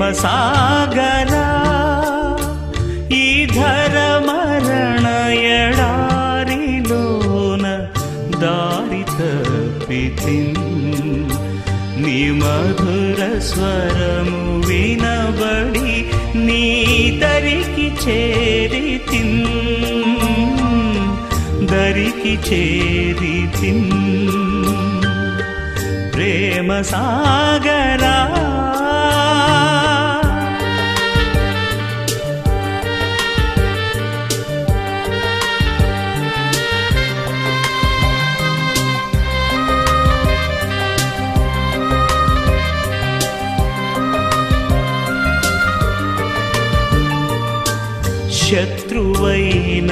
సాగరా ఈ ధర మరణ ఎడారిలోన దారి తప్పితిన్ నీ మధుర స్వరము వినబడి నీ దరికి చేరితిన్ దరికి చేరితిన్ ప్రేమ సాగరా శత్రువైన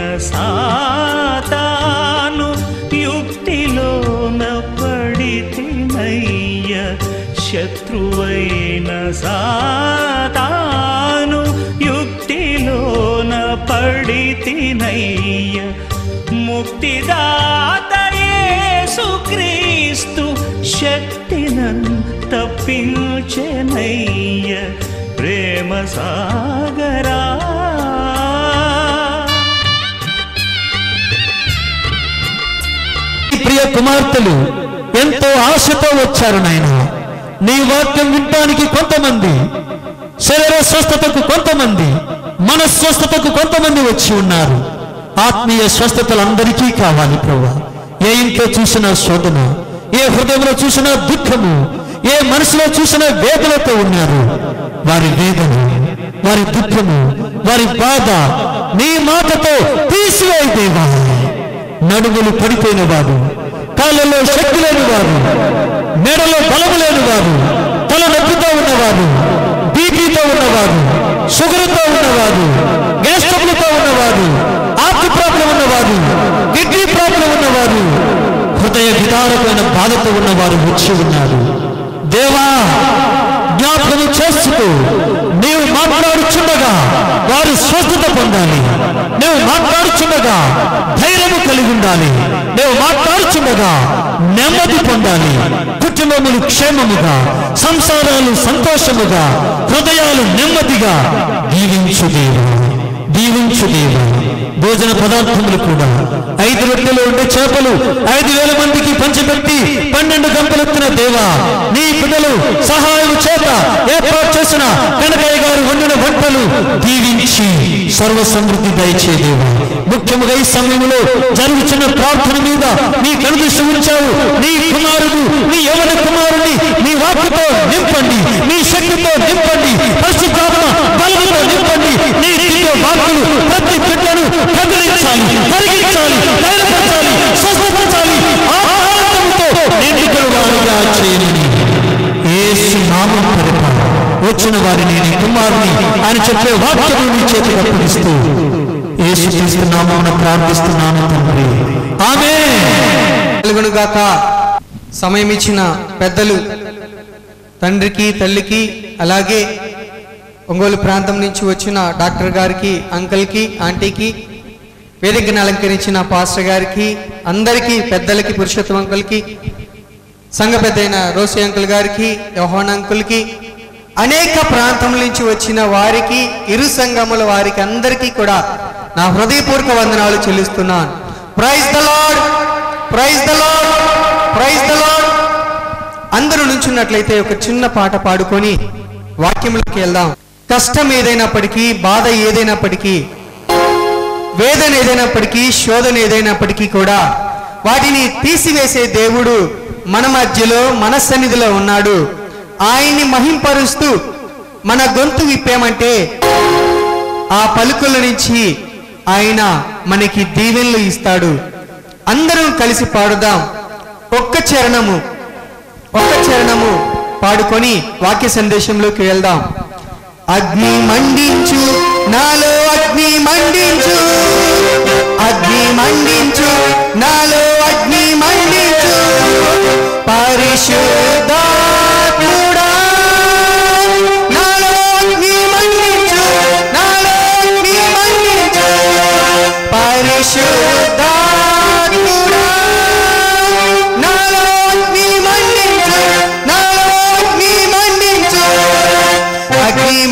సాతాను యుక్తిలోన పడితినయ్య శత్రువైన సాతాను యుక్తిలోన పడితినయ్య ముక్తిదాత యేసుక్రీస్తు శక్తినన్ తప్పించెనయ్య ప్రేమ సాగరా ప్రియ కుమార్తెలు ఎంతో ఆశతో వచ్చారు నాయన. నీ వాక్యం వినడానికి కొంతమంది, శరీర స్వస్థతకు కొంతమంది, మనస్వస్థతకు కొంతమంది వచ్చి ఉన్నారు. ఆత్మీయ స్వస్థతలు అందరికీ కావాలి ప్రభువా. ఏ ఇంట్లో చూసినా శోధన, ఏ హృదయంలో చూసినా దుఃఖము, ఏ మనసులో చూసినా వేదనతో ఉన్నారు. వారి వేదన, వారి దుఃఖము, వారి బాధ నీ మాటతో తీసివేయి దేవా. నడుములు పడిపోయిన వారు, కాళ్ళలో శక్తి లేని వారు, మెడలో బలము లేని వారు, తల నొప్పితో ఉన్నవారు, బీపీతో ఉన్నవారు, షుగర్తో ఉన్నవారు, గ్యాస్ ట్రబుల్తో ఉన్నవారు, హార్ట్ ప్రాబ్లం ఉన్నవారు, కిడ్నీ ప్రాబ్లం ఉన్నవారు, హృదయ విదారకమైన బాధతో ఉన్నవారు వచ్చి ఉన్నారు. దేవా జ్ఞాపకం చేస్తూ నీవు మాట్లాడుచుండగా వారు స్వస్థత పొందాలి. నువ్వు మాట్లాడుచుండగా ధైర్యము కలిగి ఉండాలి. నువ్వు మాట్లాడుచుండగా నెమ్మది పొందాలి. కుటుంబములు క్షేమముగా, సంసారాలు సంతోషముగా, హృదయాలు నెమ్మదిగా దీవించు దేవా, దీవించు దేవా. భోజన పదార్థములు కూడా 5 రొట్టెలు 2 చేపలు 5,000 మందికి పంచిపెట్టి 12 గంపలెత్తిన దేవా, నీ బిడ్డలు సహాయం చేత ఏర్పాటు చేసిన కనకయ్య గారు వండిన వంటలు దీవించి సర్వ సమృద్ధి దయచే దేవా. ముఖ్యముగా ఈ సమయంలో జరుగుతున్న ప్రార్థన మీద నీ కనుదృష్టి ఉంచావు. నీ కుమారుడు, నీ యవన కుమారుని నీ వాక్కుతో నింపండి, నీ శక్తితో నింపండి, పరిశుద్ధాత్మ బలముతో నింపండి. నీ దివ్య వాక్కులు ప్రతి బిడ్డను కదిలించాలి, కరిగించాలి, ధైర్యపరచాలి, స్వస్థపరచాలి. ఆనందంతో నిండుగా చేయని యేసు నామం పరిప వచ్చిన వారిని నీ కుమారుని ఆయన చెప్పే వాక్యము నీ చేతికి అప్పగిస్తూ యేసు క్రీస్తు నామమున ప్రార్థిస్తున్నాను తండ్రి, ఆమేన్. గాక. సమయం ఇచ్చిన పెద్దలు తండ్రికి, తల్లికి, అలాగే ఒంగోలు ప్రాంతం నుంచి వచ్చిన డాక్టర్ గారికి, అంకల్కి, ఆంటీకి, వేదికను అలంకరించిన పాస్టర్ గారికి, అందరికీ పెద్దలకి, పురుషోత్తమ అంకుల్కి, సంఘ పెద్ద అయిన రోసి అంకుల్ గారికి, యోహాన్ అంకుల్కి, అనేక ప్రాంతముల నుంచి వచ్చిన వారికి, ఇరు సంఘముల వారికి అందరికీ కూడా నా హృదయపూర్వక వందనాలు చెల్లిస్తున్నాను. Praise the lord, praise the lord, praise the lord. అందరూ నుంచున్నట్లయితే ఒక చిన్న పాట పాడుకొని వాక్యంలోకి వెళ్దాం. కష్టం ఏదైనప్పటికీ, బాధ ఏదైనప్పటికీ, వేదన ఏదైనప్పటికీ, శోధన ఏదైనప్పటికీ కూడా వాటిని తీసివేసే దేవుడు మన మధ్యలో, మన సన్నిధిలో ఉన్నాడు. ఆయన్ని మహింపరుస్తూ మన గొంతు విప్పామంటే ఆ పలుకుల నుంచి ఆయన మనకి దీవెనలు ఇస్తాడు. అందరం కలిసి పాడుదాం. ఒక్క చరణము పాడుకొని వాక్య సందేశంలోకి వెళ్దాం. అగ్ని మండించు నాలో, అగ్ని మండించు, అగ్ని మండించు నాలో, అగ్ని మండించు, పరిశుద్ధాత్ముడా నాలో అగ్ని మండించు, నాలో అగ్ని మండించు, పరిశుద్ధాత్ముడా నాలో అగ్ని మండించు, నాలో అగ్ని మండించు, అగ్ని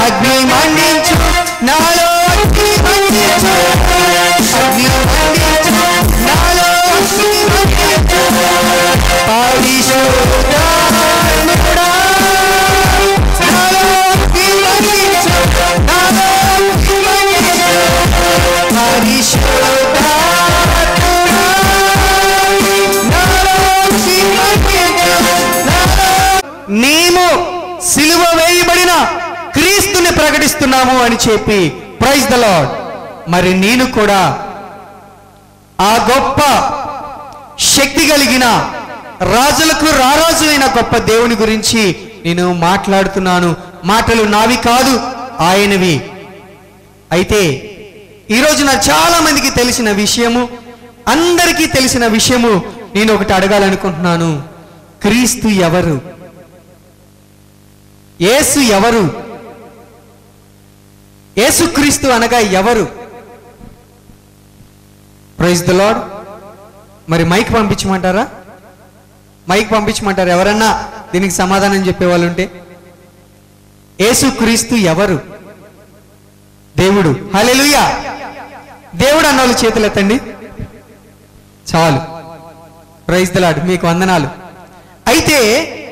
అగ్ని మండించు నాలో అగ్ని మండించు అగ్ని మండించు నాలో అగ్ని మండించు పరిశుద్ధాత్ముడా నాలో అగ్ని మండించు నాలో అగ్ని మండించు పరిశుద్ధాత్ముడా నాలో అగ్ని మండించు మేము సిలువ వేయబడిన క్రీస్తుని ప్రకటిస్తున్నాము అని చెప్పి ప్రైజ్ ద లార్డ్. మరి నేను కూడా ఆ గొప్ప శక్తి కలిగిన రాజులకు రారాజు అయిన గొప్ప దేవుని గురించి నేను మాట్లాడుతున్నాను. మాటలు నావి కాదు, ఆయనవి. అయితే ఈరోజు నా చాలా మందికి తెలిసిన విషయము, అందరికీ తెలిసిన విషయము నేను ఒకటి అడగాలనుకుంటున్నాను. క్రీస్తు ఎవరు? యేసు ఎవరు? యేసుక్రీస్తు అనగా ఎవరు? Praise the lord. మరి మైక్ పంపించమంటారా? మైక్ పంపించమంటారా? ఎవరన్నా దీనికి సమాధానం చెప్పేవాళ్ళు ఉంటే. యేసుక్రీస్తు ఎవరు? దేవుడు. హల్లెలూయా. దేవుడు అన్నోళ్ళు చేతులు ఎత్తండి చాలు. Praise the lord. మీకు వందనాలు. అయితే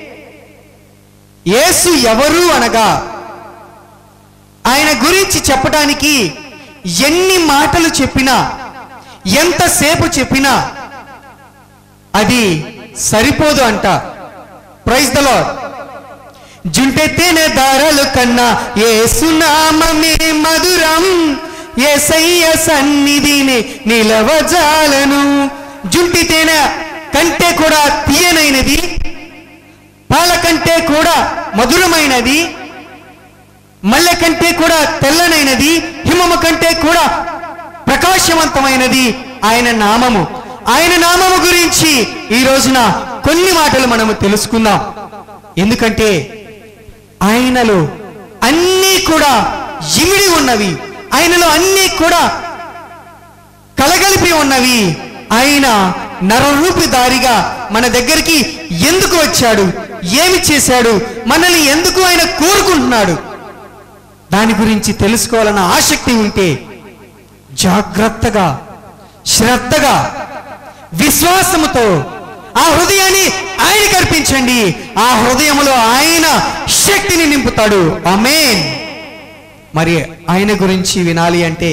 యేసు ఎవరు అనగా ఆయన గురించి చెప్పడానికి ఎన్ని మాటలు చెప్పినా, ఎంతసేపు చెప్పినా అది సరిపోదు అంట. Praise the lord. జుంటెత్తేనే దారాలు కన్నా యేసు నామమే మధురం, యేసయ్య సన్నిధిని నిలవజాలను. జుంటితేనె కంటే కూడా తీయనైనది, పాల కంటే కూడా మధురమైనది, మల్లె కంటే కూడా తెల్లనైనది, హిమము కంటే కూడా ప్రకాశవంతమైనది ఆయన నామము. ఆయన నామము గురించి ఈ రోజున కొన్ని మాటలు మనము తెలుసుకుందాం. ఎందుకంటే ఆయనలో అన్నీ కూడా ఇమిడి ఉన్నవి, ఆయనలో అన్నీ కూడా కలగలిపి ఉన్నవి. ఆయన నరరూపిదారిగా మన దగ్గరికి ఎందుకు వచ్చాడు, ఏమి చేశాడు, మనల్ని ఎందుకు ఆయన కోరుకుంటున్నాడు, దాని గురించి తెలుసుకోవాలన్న ఆసక్తి ఉంటే జాగ్రత్తగా, శ్రద్ధగా, విశ్వాసముతో ఆ హృదయాన్ని ఆయనకి అర్పించండి. ఆ హృదయములో ఆయన శక్తిని నింపుతాడు. ఆమేన్. మరి ఆయన గురించి వినాలి అంటే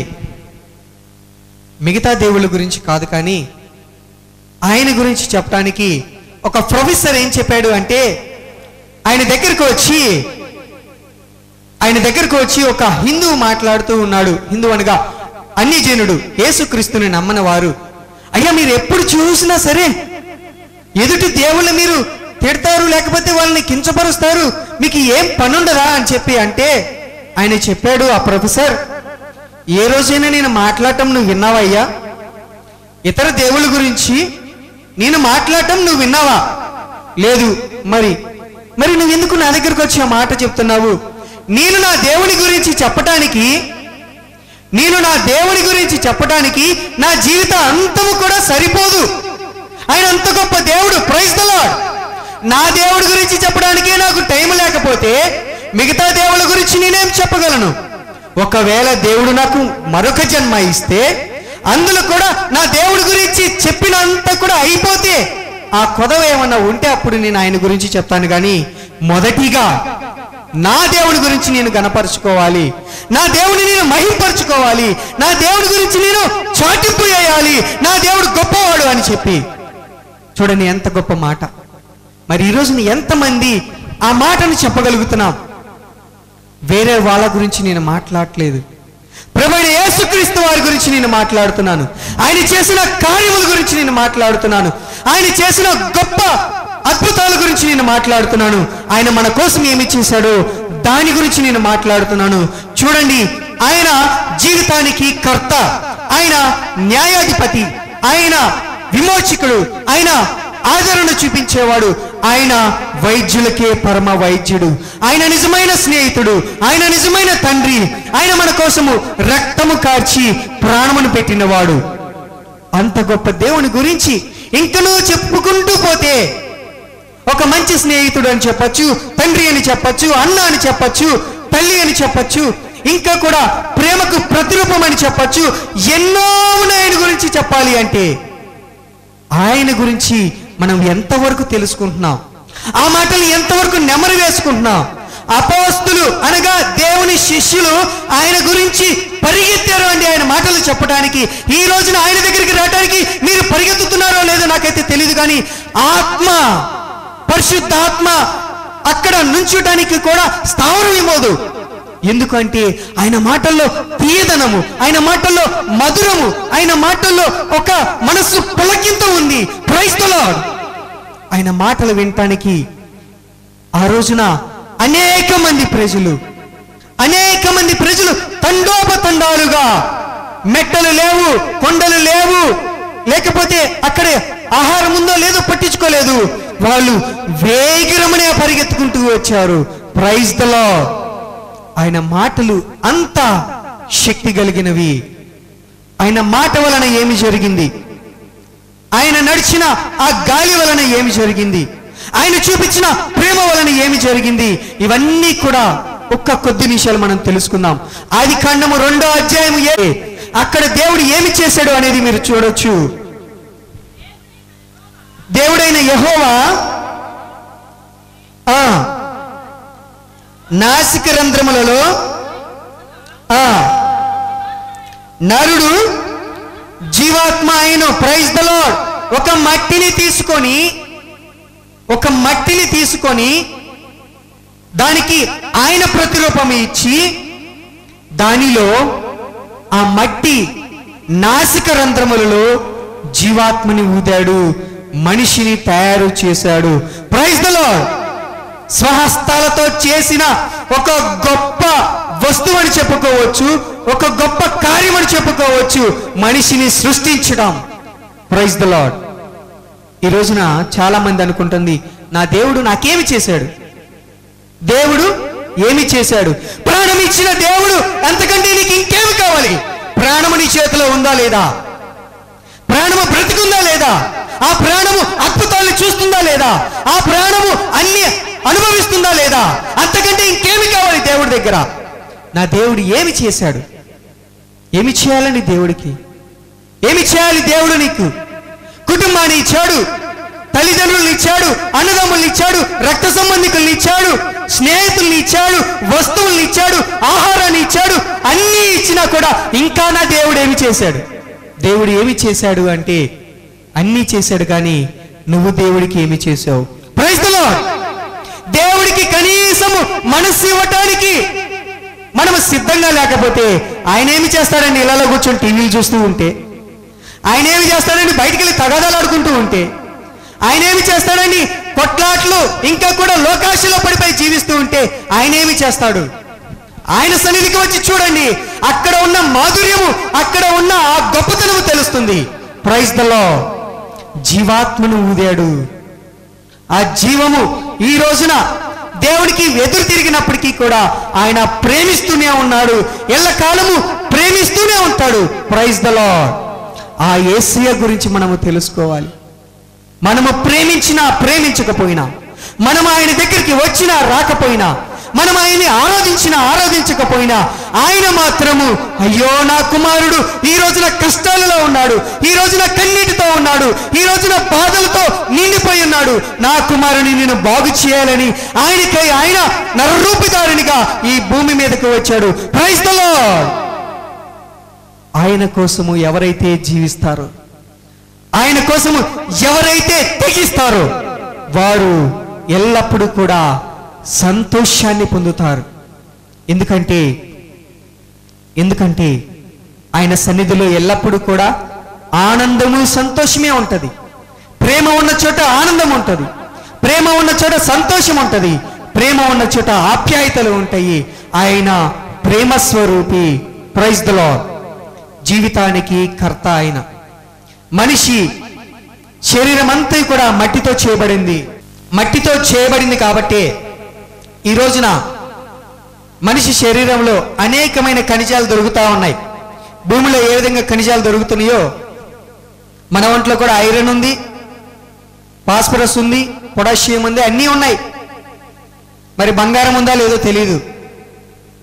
మిగతా దేవుళ్ళ గురించి కాదు, కానీ ఆయన గురించి చెప్పడానికి ఒక ప్రొఫెసర్ ఏం చెప్పాడు అంటే, ఆయన దగ్గరకు వచ్చి ఒక హిందువు మాట్లాడుతూ ఉన్నాడు. హిందూ అనగా అన్ని జనుడు, యేసుక్రీస్తుని నమ్మని వారు. అయ్యా, మీరు ఎప్పుడు చూసినా సరే ఎదుటి దేవుళ్ళని మీరు తిడతారు, లేకపోతే వాళ్ళని కించపరుస్తారు, మీకు ఏం పనుండదా అని చెప్పి అంటే ఆయన చెప్పాడు, ఆ ప్రొఫెసర్, ఏ రోజైనా నేను మాట్లాడటం నువ్వు విన్నావయ్యా? ఇతర దేవుళ్ళ గురించి నేను మాట్లాడటం నువ్వు విన్నావా? లేదు. మరి నువ్వు ఎందుకు నా దగ్గరకు వచ్చి ఆ మాట చెప్తున్నావు? నేను నా దేవుని గురించి చెప్పడానికి నా జీవిత అంతము కూడా సరిపోదు. ఆయన అంత గొప్ప దేవుడు. Praise the lord. నా దేవుడి గురించి చెప్పడానికే నాకు టైం లేకపోతే మిగతా దేవుళ్ళ గురించి నేనేం చెప్పగలను? ఒకవేళ దేవుడు నాకు మరొక జన్మ ఇస్తే అందులో కూడా నా దేవుడి గురించి చెప్పినంత కూడా అయిపోతే ఆ కొదవ ఏమన్నా ఉంటే అప్పుడు నేను ఆయన గురించి చెప్తాను. కానీ మొదటిగా నా దేవుడి గురించి నేను గణపరుచుకోవాలి, నా దేవుడిని నేను మహింపరుచుకోవాలి, నా దేవుడి గురించి నేను చాటింపు చేయాలి, నా దేవుడు గొప్పవాడు అని చెప్పి. చూడండి ఎంత గొప్ప మాట. మరి ఈరోజు ఎంతమంది ఆ మాటను చెప్పగలుగుతున్నాం? వేరే వాళ్ళ గురించి నేను మాట్లాడట్లేదు, ప్రభువైన యేసుక్రీస్తు వారి గురించి నేను మాట్లాడుతున్నాను. ఆయన చేసిన కార్యముల గురించి నేను మాట్లాడుతున్నాను. ఆయన చేసిన గొప్ప అద్భుతాల గురించి నేను మాట్లాడుతున్నాను. ఆయన మన కోసం ఏమి చేశాడో దాని గురించి నేను మాట్లాడుతున్నాను. చూడండి, ఆయన జీవితానికి కర్త, ఆయన న్యాయాధిపతి, ఆయన విమోచకుడు, ఆయన ఆదరణ చూపించేవాడు, ఆయన వైద్యులకే పరమ వైద్యుడు, ఆయన నిజమైన స్నేహితుడు, ఆయన నిజమైన తండ్రి, ఆయన మన కోసము రక్తము కార్చి ప్రాణమును పెట్టినవాడు. అంత గొప్ప దేవుని గురించి ఇంకనూ చెప్పుకుంటూ పోతే ఒక మంచి స్నేహితుడు అని చెప్పచ్చు, తండ్రి అని చెప్పచ్చు, అన్న అని చెప్పచ్చు, తల్లి అని చెప్పచ్చు, ఇంకా కూడా ప్రేమకు ప్రతిరూపం అని చెప్పచ్చు. ఎన్నో ఉన్నాయి ఆయన గురించి చెప్పాలి అంటే. ఆయన గురించి మనం ఎంతవరకు తెలుసుకుంటున్నాం, ఆ మాటలు ఎంతవరకు నెమరు వేసుకుంటున్నాం? అపోస్తులు అనగా దేవుని శిష్యులు ఆయన గురించి పరిగెత్తారు అండి ఆయన మాటలు చెప్పడానికి. ఈ రోజున ఆయన దగ్గరికి రావడానికి మీరు పరిగెత్తుతున్నారో లేదో నాకైతే తెలియదు, కానీ ఆత్మ, పరిశుద్ధాత్మ అక్కడ నుంచడానికి కూడా స్థావరం ఇవ్వదు. ఎందుకంటే ఆయన మాటల్లో తీయదనము, ఆయన మాటల్లో మధురము, ఆయన మాటల్లో ఒక మనస్సు పులకింత ఉంది. Praise the lord. ఆయన మాటలు వినటానికి ఆ రోజున అనేక మంది ప్రజలు తండోపతండాలుగా, మెట్టలు లేవు, కొండలు లేవు, లేకపోతే అక్కడే ఆహారం ఉందో లేదో పట్టించుకోలేదు, వాళ్ళు వేగిరమనే పరిగెత్తుకుంటూ వచ్చారు. Praise the lord. ఆయన మాటలు అంత శక్తి కలిగినవి. ఆయన మాట వలన ఏమి జరిగింది, ఆయన నడిచిన ఆ గాలి వలన ఏమి జరిగింది, ఆయన చూపించిన ప్రేమ వలన ఏమి జరిగింది, ఇవన్నీ కూడా ఒక్క కొద్ది నిమిషాలు మనం తెలుసుకుందాం. ఆదికాండము 2వ అధ్యాయం అక్కడ దేవుడు ఏమి చేశాడు అనేది మీరు చూడొచ్చు. దేవుడైన యెహోవా నాసిక రంధ్రములలో నరుడు జీవాత్మ అయిన. Praise the lord. ఒక మట్టిని తీసుకొని దానికి ఆయన ప్రతిరూపం ఇచ్చి దానిలో ఆ మట్టి నాసిక రంధ్రములలో జీవాత్మని ఊదాడు, మనిషిని తయారు చేశాడు. Praise the lord. స్వహస్తాలతో చేసిన ఒక గొప్ప వస్తువు అని చెప్పుకోవచ్చు, ఒక గొప్ప కార్యం అని చెప్పుకోవచ్చు, మనిషిని సృష్టించడం. Praise the lord. ఈ రోజున చాలా మంది అనుకుంటుంది, నా దేవుడు నాకేమి చేశాడు, దేవుడు ఏమి చేశాడు? ప్రాణం ఇచ్చిన దేవుడు అంతకంటే నీకు ఇంకేమి కావాలి? ప్రాణము నీ చేతిలో ఉందా లేదా? ప్రాణము బ్రతికుందా లేదా? ఆ ప్రాణము అద్భుతాలను చూస్తుందా లేదా? ఆ ప్రాణము అన్ని అనుభవిస్తుందా లేదా? అంతకంటే ఇంకేమి కావాలి దేవుడి దగ్గర? నా దేవుడు ఏమి చేశాడు? ఏమి చేయాలని దేవుడికి? ఏమి చేయాలి దేవుడు నీకు? కుటుంబాన్ని ఇచ్చాడు, తల్లిదండ్రులను ఇచ్చాడు, అన్నదమ్ముల్ని ఇచ్చాడు, రక్త సంబంధికుల్ని ఇచ్చాడు, స్నేహితుల్ని ఇచ్చాడు, వస్తువుల్ని ఇచ్చాడు, ఆహారాన్ని ఇచ్చాడు. అన్నీ ఇచ్చినా కూడా ఇంకా నా దేవుడు ఏమి చేశాడు? దేవుడు ఏమి చేశాడు అంటే అన్నీ చేశాడు, కానీ నువ్వు దేవుడికి ఏమి చేశావు? Praise the lord. దేవుడికి కనీసము మనస్సు ఇవ్వటానికి మనము సిద్ధంగా లేకపోతే ఆయన ఏమి చేస్తాడండి? ఇళ్లలో కూర్చొని టీవీలు చూస్తూ ఉంటే, ఆయన ఏమి చేస్తాడండి? బయటికి వెళ్ళి తగాదాలు ఆడుకుంటూ ఉంటే, ఆయన ఏమి చేస్తాడండి? కొట్లాట్లు ఇంకా కూడా లోకాశలో పడిపోయి జీవిస్తూ ఉంటే ఆయన ఏమి చేస్తాడు? ఆయన సన్నిధికి వచ్చి చూడండి, అక్కడ ఉన్న మాధుర్యము, అక్కడ ఉన్న ఆ గొప్పతనము తెలుస్తుంది. Praise the lord. జీవాత్మను ఊదాడు. ఆ జీవము ఈ రోజున దేవునికి ఎదురు తిరిగినప్పటికీ కూడా ఆయన ప్రేమిస్తూనే ఉన్నాడు, ఎల్లకాలము ప్రేమిస్తూనే ఉంటాడు. Praise the lord. ఆ యేసయ్య గురించి మనము తెలుసుకోవాలి. మనము ప్రేమించినా ప్రేమించకపోయినా, మనం ఆయన దగ్గరికి వచ్చినా రాకపోయినా, మనం ఆయన్ని ఆరాధించకపోయినా, ఆయన మాత్రము అయ్యో నా కుమారుడు ఈ రోజున కష్టాలలో ఉన్నాడు, ఈ రోజున కన్నీటితో ఉన్నాడు, ఈ రోజున బాధలతో నిండిపోయి ఉన్నాడు, నా కుమారుని నేను బాగు చేయాలని ఆయనకై ఆయన నరరూపిదారునిగా ఈ భూమి మీదకు వచ్చాడు. Praise the lord. ఆయన కోసము ఎవరైతే జీవిస్తారో, ఆయన కోసము ఎవరైతే తెగిస్తారో వారు ఎల్లప్పుడూ కూడా సంతోషాన్ని పొందుతారు. ఎందుకంటే ఆయన సన్నిధిలో ఎల్లప్పుడూ కూడా ఆనందము సంతోషమే ఉంటది. ప్రేమ ఉన్న చోట ఆనందం ఉంటుంది, ప్రేమ ఉన్న చోట సంతోషం ఉంటుంది, ప్రేమ ఉన్న చోట ఆప్యాయతలు ఉంటాయి. ఆయన ప్రేమ స్వరూపి. Praise the lord. జీవితానికి కర్త ఆయన. మనిషి శరీరం అంతా కూడా మట్టితో చేయబడింది కాబట్టి ఈ రోజున మనిషి శరీరంలో అనేకమైన ఖనిజాలు దొరుకుతూ ఉన్నాయి. భూమిలో ఏ విధంగా ఖనిజాలు దొరుకుతున్నాయో మన ఒంట్లో కూడా ఐరన్ ఉంది, ఫాస్ఫరస్ ఉంది, పొటాషియం ఉంది, అన్నీ ఉన్నాయి. మరి బంగారం ఉందా లేదో తెలియదు.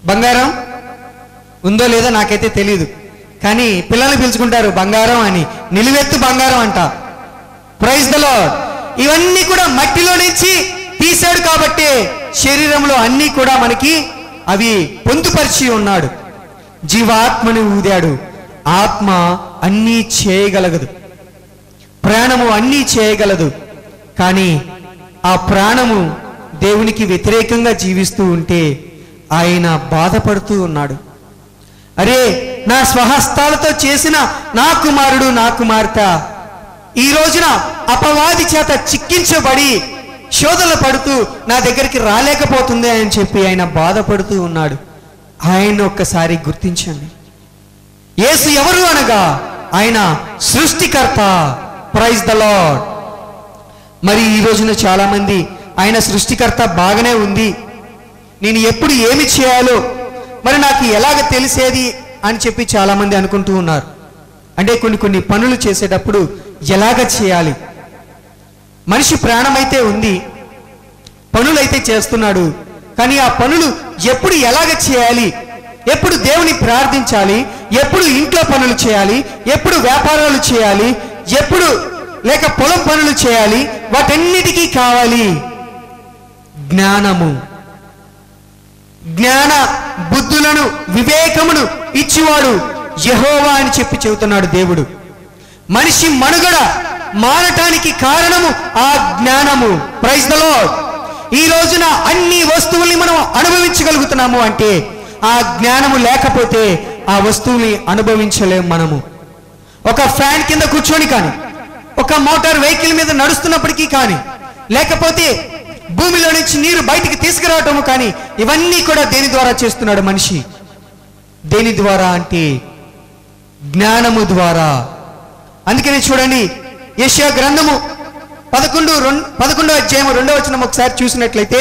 బంగారం ఉందో లేదో నాకైతే తెలియదు, కానీ పిల్లల్ని పిలుచుకుంటారు బంగారం అని, నిలువెత్తు బంగారం అంట. Praise the lord. ఇవన్నీ కూడా మట్టిలో నుంచి తీశాడు కాబట్టి శరీరంలో అన్నీ కూడా మనకి అవి పొందుపరిచి ఉన్నాడు. జీవాత్మని ఊదాడు. ఆత్మ అన్నీ చేయగలగదు, ప్రాణము అన్నీ చేయగలదు. కానీ ఆ ప్రాణము దేవునికి వ్యతిరేకంగా జీవిస్తూ ఉంటే ఆయన బాధపడుతూ ఉన్నాడు. అరే, నా స్వహస్తాలతో చేసిన నా కుమారుడు నా కుమార్తె ఈ రోజున అపవాది చేత చిక్కించబడి శోధనలు పడుతూ నా దగ్గరికి రాలేకపోతుంది అని చెప్పి ఆయన బాధపడుతూ ఉన్నాడు. ఆయన ఒక్కసారి గుర్తించండి. యేసు ఎవరు అనగా ఆయన సృష్టికర్త. Praise the lord. మరి ఈ రోజున చాలా మంది ఆయన సృష్టికర్త బాగానే ఉంది, నేను ఎప్పుడు ఏమి చేయాలో మరి నాకు ఎలాగ తెలిసేది అని చెప్పి చాలా మంది అనుకుంటూ ఉన్నారు. అంటే కొన్ని పనులు చేసేటప్పుడు ఎలాగ చేయాలి, మనిషి ప్రాణమైతే ఉంది, పనులైతే చేస్తున్నాడు, కానీ ఆ పనులు ఎప్పుడు ఎలాగ చేయాలి, ఎప్పుడు దేవుని ప్రార్థించాలి, ఎప్పుడు ఇంట్లో పనులు చేయాలి, ఎప్పుడు వ్యాపారాలు చేయాలి, ఎప్పుడు లేక పొలం పనులు చేయాలి, వాటన్నిటికీ కావాలి జ్ఞానము. జ్ఞాన బుద్ధులను వివేకమును ఇచ్చివాడు యెహోవా అని చెప్పి చెబుతున్నాడు దేవుడు. మనిషి మనుగడ మారటానికి కారణము ఆ జ్ఞానము. Praise the lord. ఈ రోజున అన్ని వస్తువుల్ని మనం అనుభవించగలుగుతున్నాము అంటే ఆ జ్ఞానము లేకపోతే ఆ వస్తువుని అనుభవించలేము మనము. ఒక ఫ్యాన్ కింద కూర్చొని కానీ, ఒక మోటార్ వెహికల్ మీద నడుస్తున్నప్పటికీ కానీ, లేకపోతే భూమిలో నుంచి నీరు బయటికి తీసుకురావటము కానీ, ఇవన్నీ కూడా దేని ద్వారా చేస్తున్నాడు మనిషి? దేని ద్వారా అంటే జ్ఞానము ద్వారా. అందుకని చూడండి, యెషయా గ్రంథము 11వ అధ్యాయము 2వ వచనం ఒకసారి చూసినట్లయితే,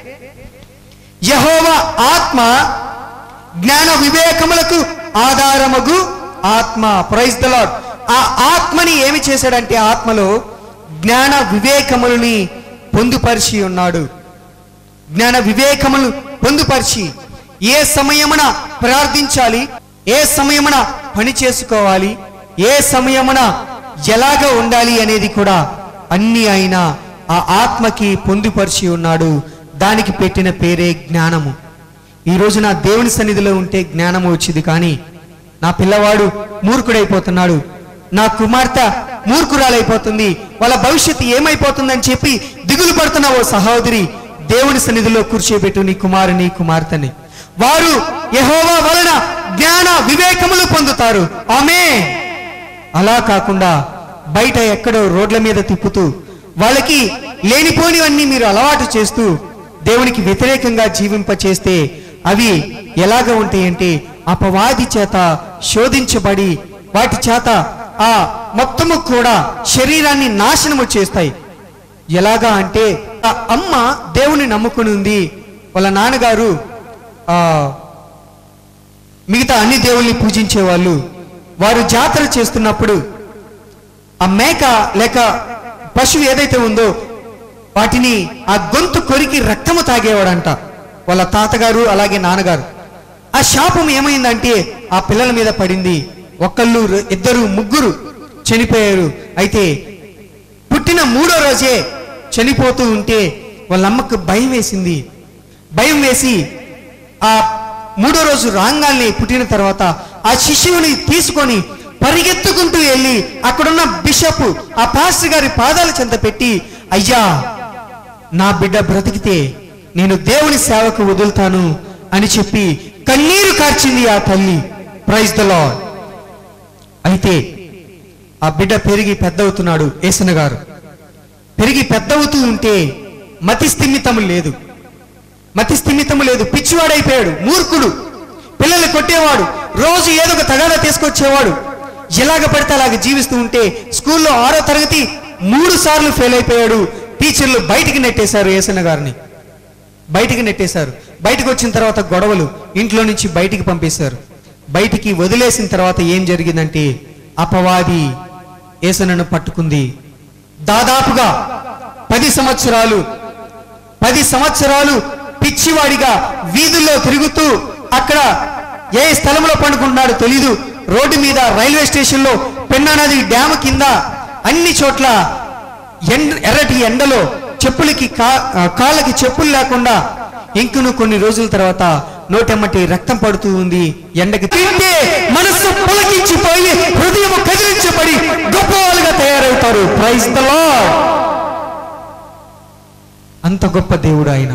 యెహోవా ఆత్మ జ్ఞాన వివేకములకు ఆధారమగు ఆత్మ. Praise the lord. ఆ ఆత్మని ఏమి చేశాడంటే ఆత్మలో జ్ఞాన వివేకములని పొందుపరిచి ఉన్నాడు. జ్ఞాన వివేకములు పొందుపరిచి ఏ సమయమున ప్రార్థించాలి, ఏ సమయమున పని చేసుకోవాలి, ఏ సమయమున ఎలాగ ఉండాలి అనేది కూడా అన్ని ఆయన ఆ ఆత్మకి పొందుపరిచి ఉన్నాడు. దానికి పెట్టిన పేరే జ్ఞానము. ఈ రోజు నా దేవుని సన్నిధిలో ఉంటే జ్ఞానము వచ్చింది, కానీ నా పిల్లవాడు మూర్ఖుడైపోతున్నాడు, నా కుమార్తె మూర్ఖురాలైపోతుంది, వాళ్ళ భవిష్యత్తు ఏమైపోతుందని చెప్పి దిగులు పడుతున్న ఓ సహోదరి, దేవుని సన్నిధిలో కూర్చోబెట్టు నీ కుమారుని కుమార్తెని. వారు యెహోవా వలన జ్ఞాన వివేకములు పొందుతారు. ఆమేన్. అలా కాకుండా బయట ఎక్కడో రోడ్ల మీద తిప్పుతూ వాళ్ళకి లేనిపోనివన్నీ మీరు అలవాటు చేస్తూ దేవునికి వ్యతిరేకంగా జీవింపచేస్తే అవి ఎలాగ ఉంటాయంటే అపవాది చేత శోధించబడి వాటి చేత ఆ మొత్తము కూడా శరీరాన్ని నాశనము చేస్తాయి. ఎలాగా అంటే ఆ అమ్మ దేవుని నమ్ముకుని ఉంది, వాళ్ళ నాన్నగారు మిగతా అన్ని దేవుల్ని పూజించేవాళ్ళు. వారు జాతర చేస్తున్నప్పుడు ఆ మేక లేక పశువు ఏదైతే ఉందో వాటిని ఆ గొంతు కొరికి రక్తము తాగేవాడంట వాళ్ళ తాతగారు అలాగే నాన్నగారు. ఆ శాపం ఏమైందంటే ఆ పిల్లల మీద పడింది. ఒకళ్ళు, ఇద్దరు, ముగ్గురు చనిపోయారు. అయితే పుట్టిన 3వ రోజే చనిపోతూ ఉంటే వాళ్ళ అమ్మకు భయం వేసింది. భయం వేసి ఆ 3వ రోజు రాగాల్ని పుట్టిన తర్వాత ఆ శిశువుని తీసుకొని పరిగెత్తుకుంటూ వెళ్ళి అక్కడున్న బిషప్ ఆ పాస్టర్ గారి పాదాల చెంత పెట్టి, అయ్యా నా బిడ్డ బ్రతికితే నేను దేవుని సేవకు వదులుతాను అని చెప్పి కన్నీరు కార్చింది ఆ తల్లి. Praise the lord. అయితే ఆ బిడ్డ పెరిగి పెద్దవుతున్నాడు. యేసన్న గారు పెరిగి పెద్దవుతూ ఉంటే మతి స్థిమితము లేదు, పిచ్చివాడైపోయాడు, మూర్ఖుడు, పిల్లల్ని కొట్టేవాడు, రోజు ఏదో ఒక తగాదా తీసుకొచ్చేవాడు. ఎలాగ పడితే అలాగ జీవిస్తూ ఉంటే స్కూల్లో 6వ తరగతి 3 సార్లు ఫెయిల్ అయిపోయాడు. టీచర్లు బయటికి నెట్టేశారు. యేసన్న గారిని బయటికి నెట్టేశారు. బయటకు వచ్చిన తర్వాత గొడవలు, ఇంట్లో నుంచి బయటికి పంపేశారు. బయటికి వదిలేసిన తర్వాత ఏం జరిగిందంటే అపవాది యేసన్నను పట్టుకుంది. దాదాపుగా 10 సంవత్సరాలు పిచ్చివాడిగా వీధుల్లో తిరుగుతూ అక్కడ ఏ స్థలంలో పండుకుంటున్నాడో తెలీదు. రోడ్డు మీద, రైల్వే స్టేషన్లో, పెన్నా నది డ్యామ్ కింద, అన్ని చోట్ల ఎర్రటి ఎండలో చెప్పులకి కాళ్ళకి చెప్పులు లేకుండా ఇంకను కొన్ని రోజుల తర్వాత నోటెమ్మటి రక్తం పడుతూ ఉంది. ఎండకి తింటే మనస్సు పులకించిపోయి హృదయం కదిలించబడి గొప్పవాళ్ళుగా తయారవుతారు. Praise the lord. అంత గొప్ప దేవుడు ఆయన.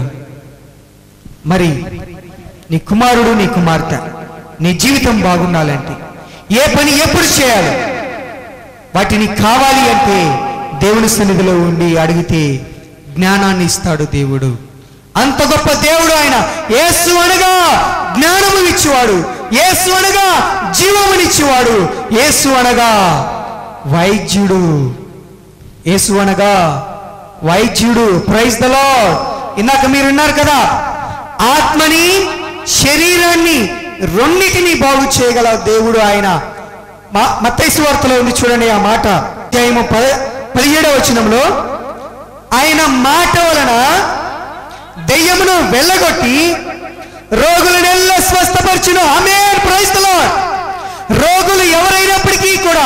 మరి నీ కుమారుడు, నీ కుమార్తె, నీ జీవితం బాగుండాలంటే ఏ పని ఎప్పుడు చేయాలి, వాటిని కావాలి అంటే దేవుని సన్నిధిలో ఉండి అడిగితే జ్ఞానాన్ని ఇస్తాడు దేవుడు. అంత గొప్ప దేవుడు ఆయన. యేసు అనగా జ్ఞానము ఇచ్చేవాడు, యేసు అనగా జీవమునిచ్చేవాడు, యేసు అనగా వైద్యుడు, యేసు అనగా వైద్యుడు. Praise the lord. ఇందాక మీరు విన్నారు కదా, ఆత్మని శరీరాన్ని రెండింటిని బాగు చేయగల దేవుడు ఆయన. మత్తయి సువార్తలో ఉంది చూడండి ఆ మాట, అధ్యాయము 17వ వచనంలో, ఆయన మాట వలన దెయ్యమును వెళ్ళగొట్టి రోగులనెల్లా స్వస్థపరచును. ఆమేన్. Praise the lord. రోగులు ఎవరైనప్పటికీ కూడా,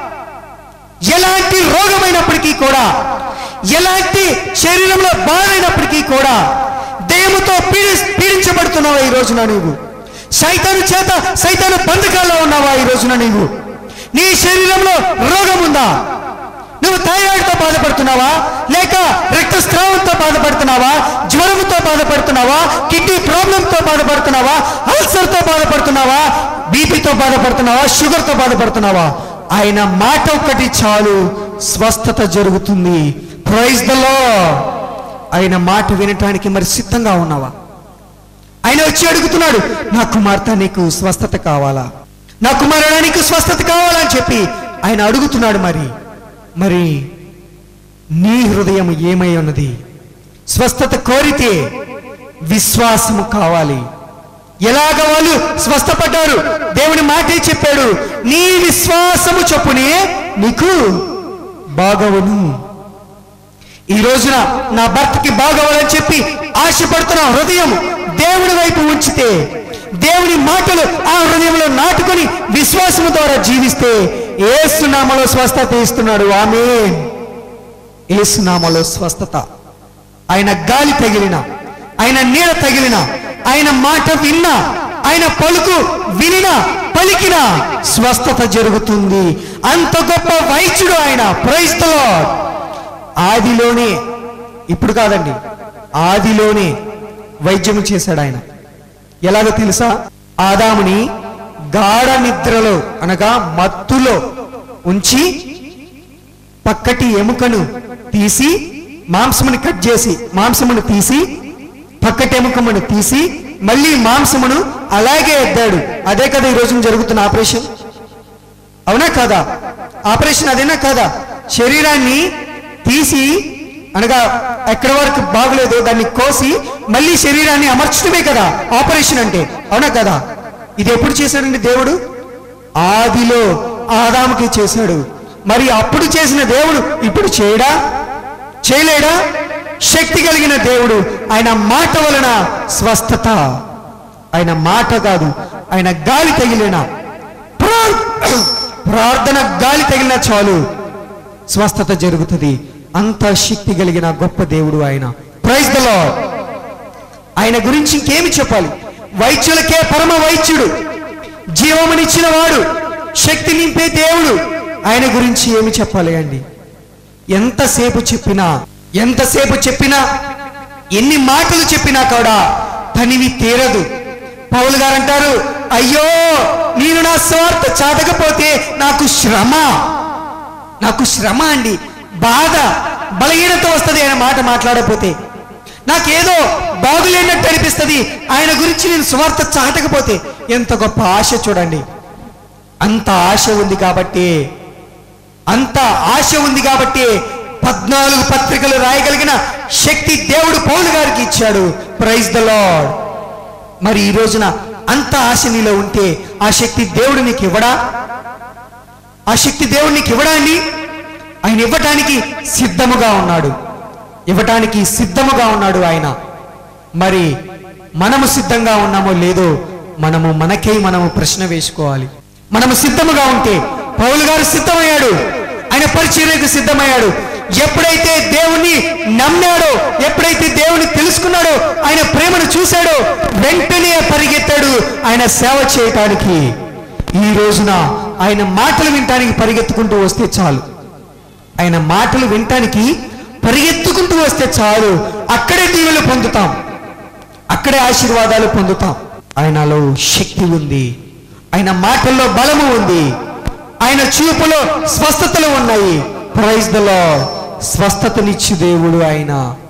ఎలాంటి రోగమైనప్పటికీ కూడా, ఎలాంటి శరీరంలో బాధైనప్పటికీ కూడా, దెయ్యముతో పీడించబడుతున్నావా ఈ రోజున నీవు? సైతాను బంధకాల్లో ఉన్నావా ఈ రోజున నీవు? నీ శరీరంలో రోగం ఉందా? నువ్వు థైరాయిడ్తో బాధపడుతున్నావా, లేక రక్తస్రావంతో బాధపడుతున్నావా, జ్వరంతో బాధపడుతున్నావా, కిడ్నీ ప్రాబ్లంతో బాధపడుతున్నావా, అల్సర్తో బాధపడుతున్నావా, బీపీతో బాధపడుతున్నావా, షుగర్తో బాధపడుతున్నావా? ఆయన మాట ఒక్కటి చాలు, స్వస్థత జరుగుతుంది. Praise the lord. ఆయన మాట వినటానికి మరి సిద్ధంగా ఉన్నావా? ఆయన వచ్చి అడుగుతున్నాడు, నా కుమార్తె నీకు స్వస్థత కావాలా, నా కుమారుడా నీకు స్వస్థత కావాలని చెప్పి ఆయన అడుగుతున్నాడు. మరి నీ హృదయం ఏమై ఉన్నది? స్వస్థత కోరితే విశ్వాసము కావాలి. ఎలాగ వాళ్ళు స్వస్థపడ్డారు? దేవుని మాటే చెప్పాడు, నీ విశ్వాసము చొప్పునే నీకు బాగవును. ఈ రోజున నా భర్తకి బాగవ్వాలని చెప్పి ఆశపడుతున్న హృదయం దేవుని వైపు ఉంచితే, దేవుని మాటలు ఆ హృదయంలో నాటుకొని విశ్వాసము ద్వారా జీవిస్తే యేసు నామములో స్వస్థత ఇస్తున్నాడు. ఆమేన్. యేసు నామములో స్వస్థత. ఆయన గాలి తగిలిన, ఆయన నీడ తగిలిన, ఆయన మాట విన్నా, ఆయన పలుకు వినిన, పలికిన స్వస్థత జరుగుతుంది. అంత గొప్ప వైద్యుడు ఆయన. Praise the lord. ఆదిలోనే, ఇప్పుడు కాదండి, ఆదిలోనే వైద్యము చేశాడు ఆయన. ఎలాగో తెలుసా? ఆదాముని గాఢ నిద్రలో అనగా మత్తులో ఉంచి పక్కటి ఎముకను తీసి మాంసమును కట్ చేసి, మాంసమును తీసి పక్కటి ఎముకమును తీసి మళ్ళీ మాంసమును అలాగే ఎద్దాడు. అదే కదా ఈ రోజున జరుగుతున్న ఆపరేషన్. అవునా కాదా? ఆపరేషన్ అదేనా కాదా? శరీరాన్ని తీసి అనగా ఎక్కడి వరకు బాగులేదో దాన్ని కోసి మళ్ళీ శరీరాన్ని అమర్చడమే కదా ఆపరేషన్ అంటే. అవునా కదా? ఇది ఎప్పుడు చేశాడండి దేవుడు? ఆదిలో ఆదాముకి చేశాడు. మరి అప్పుడు చేసిన దేవుడు ఇప్పుడు చేయడా? చేయలేడా? శక్తి కలిగిన దేవుడు. ఆయన మాట వలన స్వస్థత. ఆయన మాట కాదు, ఆయన గాలి తగిలిన ప్రార్థన గాలి తగిలిన చాలు స్వస్థత జరుగుతుంది. అంత శక్తి కలిగిన గొప్ప దేవుడు ఆయన. Praise the lord. ఆయన గురించి ఇంకేమి చెప్పాలి? వైద్యులకే పరమ వైద్యుడు, జీవమునిచ్చిన వాడు, శక్తి నింపే దేవుడు. ఆయన గురించి ఏమి చెప్పాలి అండి? ఎంతసేపు చెప్పినా ఎన్ని మాటలు చెప్పినా కూడా తనివి తీరదు. పౌలు గారు అంటారు, అయ్యో నేను నా స్వార్థ చాటకపోతే నాకు శ్రమ అండి, బాధ, బలహీనత వస్తుంది ఆయన మాట మాట్లాడకపోతే. నాకేదో బాగులేనట్టు అనిపిస్తుంది ఆయన గురించి నేను స్వార్థ చాటకపోతే. ఎంత గొప్ప ఆశ చూడండి. అంత ఆశ ఉంది కాబట్టి 14 పత్రికలు రాయగలిగిన శక్తి దేవుడు పౌలు గారికి ఇచ్చాడు. Praise the lord. మరి ఈ రోజున అంత ఆశ నీలో ఉంటే ఆ శక్తి దేవుడు నీకు ఇవ్వడా? ఆ శక్తి దేవుడు నీకు ఇవ్వడా అండి? ఆయన ఇవ్వటానికి సిద్ధముగా ఉన్నాడు ఆయన. మరి మనము సిద్ధంగా ఉన్నామో లేదో మనము ప్రశ్న వేసుకోవాలి. మనము సిద్ధముగా ఉంటే, పౌలు గారు సిద్ధమయ్యాడు, ఆయన పరిచర్యకు సిద్ధమయ్యాడు. ఎప్పుడైతే దేవుణ్ణి నమ్మాడో, ఎప్పుడైతే దేవుని తెలుసుకున్నాడో, ఆయన ప్రేమను చూశాడో, వెంటనే పరిగెత్తాడు ఆయన సేవ చేయటానికి. ఈ రోజున ఆయన మాటలు వినటానికి పరిగెత్తుకుంటూ వస్తే చాలు, ఆయన మాటలు వినటానికి పరిగెత్తుకుంటూ వస్తే చాలు, అక్కడే దీవెనలు పొందుతాం, అక్కడే ఆశీర్వాదాలు పొందుతాం. ఆయనలో శక్తి ఉంది, ఆయన మాటల్లో బలము ఉంది, ఆయన చూపులో స్వస్థతలు ఉన్నాయి. Praise the lord. స్వస్థతనిచ్చు దేవుడు ఆయన.